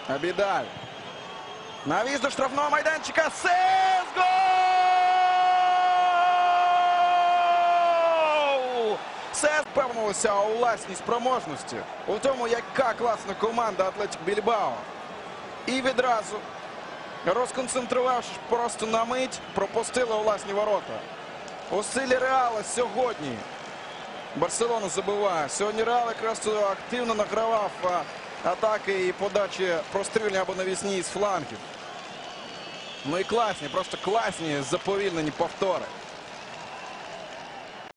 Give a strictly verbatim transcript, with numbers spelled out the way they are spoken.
Абідаль. Навіз до штрафного майданчика. Сес! Гол! Сес впевнився у власній спроможності. У тому, яка класна команда Атлетік Більбао. І відразу, розконцентрувавшись просто на мить, пропустила у власні ворота. У стилі Реала сьогодні Барселона забиває. Сьогодні Реал якраз активно награвав атаки і подачі прострільні або навісні з флангів. Ну і класні, просто класні заповільнені повтори.